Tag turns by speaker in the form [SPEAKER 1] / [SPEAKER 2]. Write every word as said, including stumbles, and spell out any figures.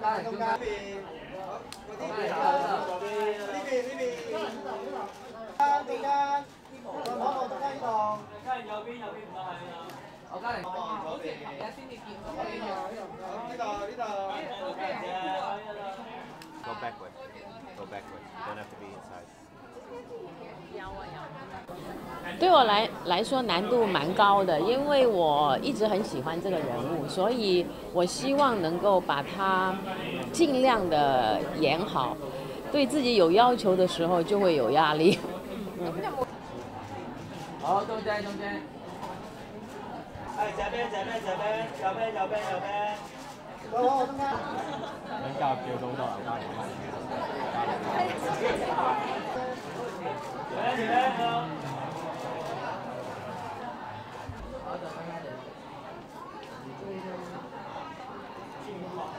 [SPEAKER 1] 間中間。呢邊呢邊呢邊。中間，中間呢度。家人右邊右邊唔該係啊。我家人好似琴日先至見到呢樣。呢度呢度。
[SPEAKER 2] Go backward. Go backward. You don't have to be inside.
[SPEAKER 3] 对我来来说难度蛮高的，因为我一直很喜欢这个人物，所以我希望能够把它尽量的演好。对自己有要求的时候就会有压力。嗯、
[SPEAKER 1] 好，中間中間。係這邊這邊這邊，右邊右邊右邊。好，我中間。你教叫到好多牛家人。前邊前邊。